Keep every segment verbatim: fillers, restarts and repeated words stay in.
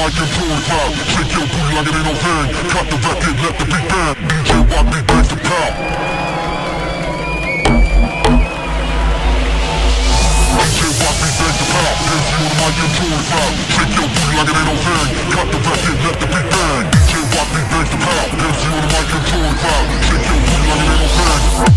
mic and throw it out. Shake your booty like it ain't no thing. Cut the record, let the beat bang. D J rock me, bass the pow. D J rock me, bass the pow. Dance you on the mic and throw it out. Shake your booty like it ain't no thing. Cut the record, let the beat bang. D J rock me, bass the pow. Dance you on the mic and throw it out. Shake your booty like it ain't no thing.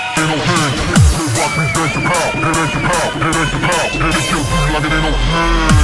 It ain't your pal, it ain't your pal, it ain't your pal, it ain't your booty like it ain't no thing.